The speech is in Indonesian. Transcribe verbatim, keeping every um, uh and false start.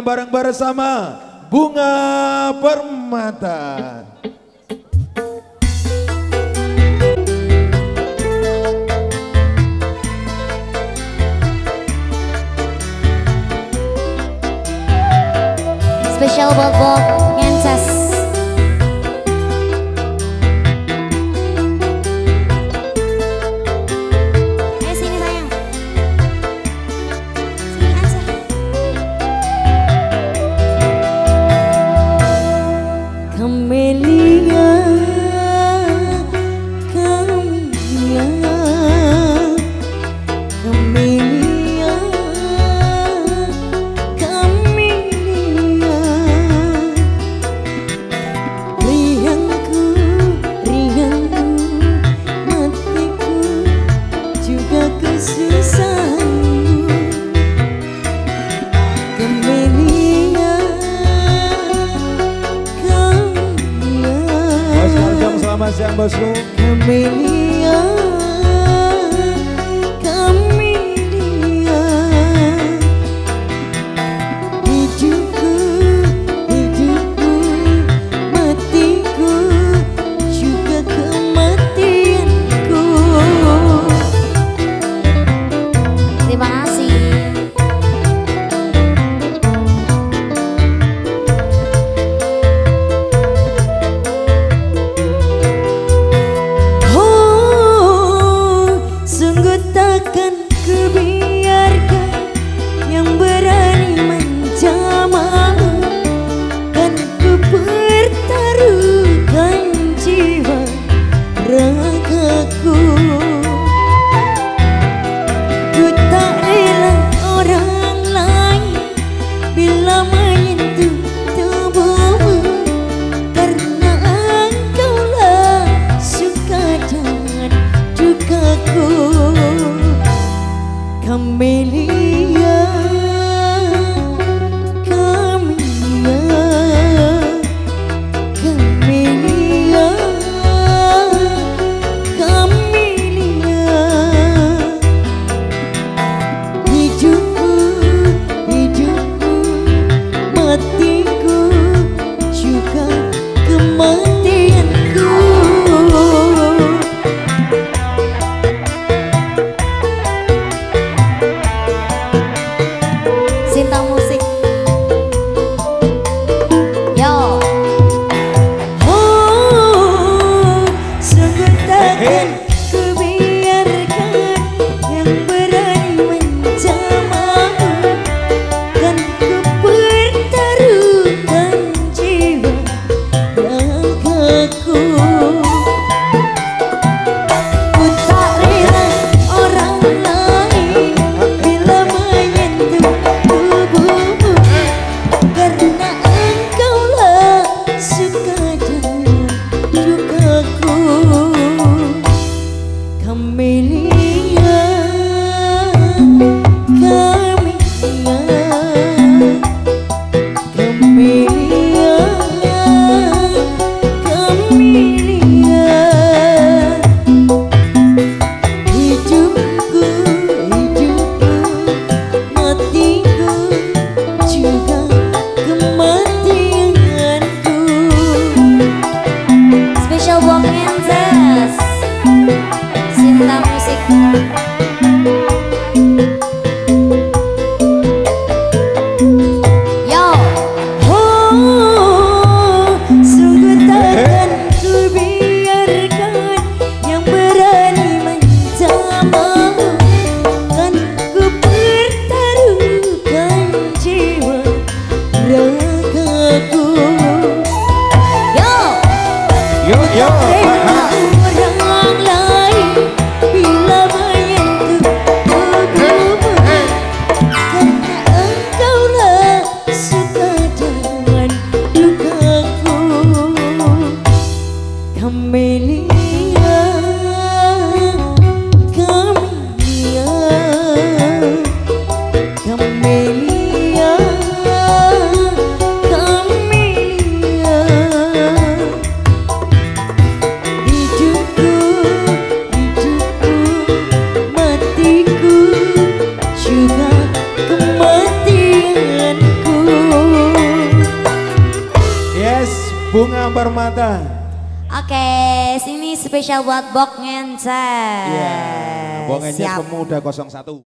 bareng bersama Bunga Permata. Spesial buat Bob Ngenses. Eh sini sayang. Sini aja. Camellia, Camellia, Camellia, Camellia. Riangku, riangku, matiku, juga kesusahanmu. Camellia, Camellia. Bosku jam selamat siang bosku. Camellia, Camellia. Hidupku, hidupku, matiku, juga kematianku. Terima kasih. Oh Bunga Permata. Oke, sini spesial buat Bok Ngencer. Iya, Bok Ngencer Siap. Pemuda nol satu.